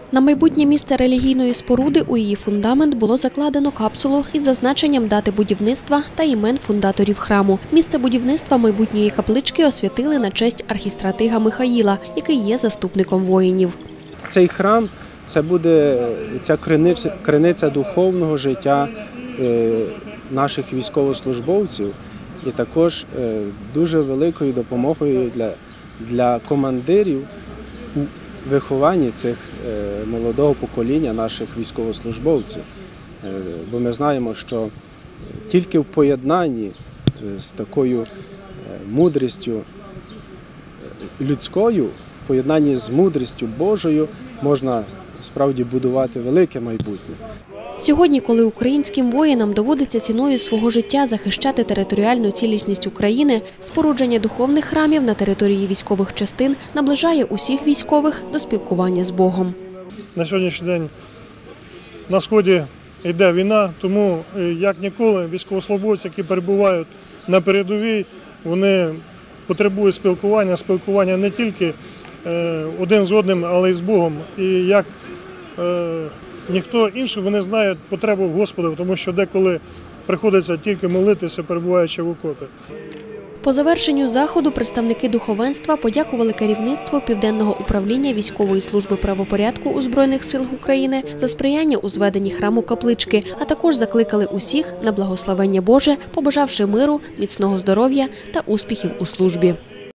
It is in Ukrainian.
На майбутнє місце релігійної споруди у її фундамент було закладено капсулу із зазначенням дати будівництва та імен фундаторів храму. Місце будівництва майбутньої каплички освятили на честь архістратига Михаїла, який є заступником воїнів. Цей храм – це буде ця криниця духовного життя наших військовослужбовців і також дуже великою допомогою для командирів у вихованні цих молодого покоління наших військовослужбовців. Бо ми знаємо, що тільки в поєднанні з такою мудрістю людською, в поєднанні з мудрістю Божою можна справді будувати велике майбутнє. Сьогодні, коли українським воїнам доводиться ціною свого життя захищати територіальну цілісність України, спорудження духовних храмів на території військових частин наближає усіх військових до спілкування з Богом. На сьогоднішній день на Сході йде війна, тому як ніколи військовослужбовці, які перебувають на передовій, вони потребують спілкування не тільки один з одним, але й з Богом. І як ніхто інший, вони знають потребу в Господа, тому що деколи приходиться тільки молитися, перебуваючи в окопі. По завершенню заходу представники духовенства подякували керівництву Південного управління військової служби правопорядку у Збройних силах України за сприяння у зведенні храму каплички, а також закликали усіх на благословення Боже, побажавши миру, міцного здоров'я та успіхів у службі.